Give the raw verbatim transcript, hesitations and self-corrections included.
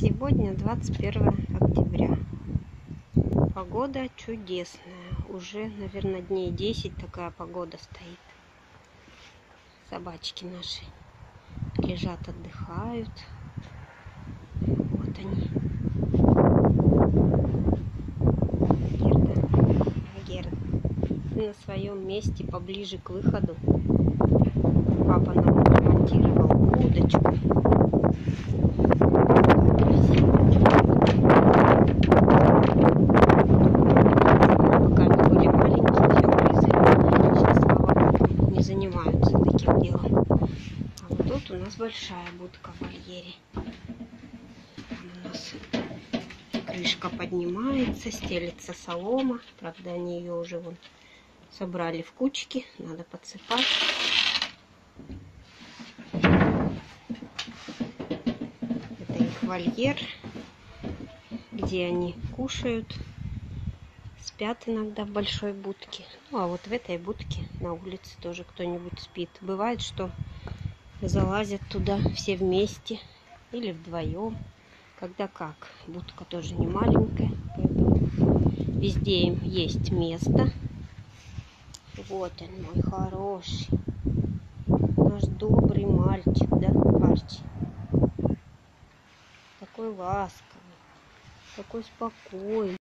Сегодня двадцать первое октября. Погода чудесная. Уже, наверное, дней десять такая погода стоит. Собачки наши лежат, отдыхают. Вот они. Герда, Герда, ты на своем месте поближе к выходу. Папа нам ремонтировал удочку. Занимаются таким делом. А вот тут у нас большая будка в вольере. Там у нас крышка поднимается, стелится солома. Правда, они ее уже вон собрали в кучки. Надо подсыпать. Это их вольер, где они кушают. Спят иногда в большой будке. Ну, а вот в этой будке на улице тоже кто-нибудь спит. Бывает, что залазят туда все вместе или вдвоем. Когда как. Будка тоже не маленькая, поэтому везде им есть место. Вот он, мой хороший. Наш добрый мальчик, да, Арчи? Такой ласковый, такой спокойный.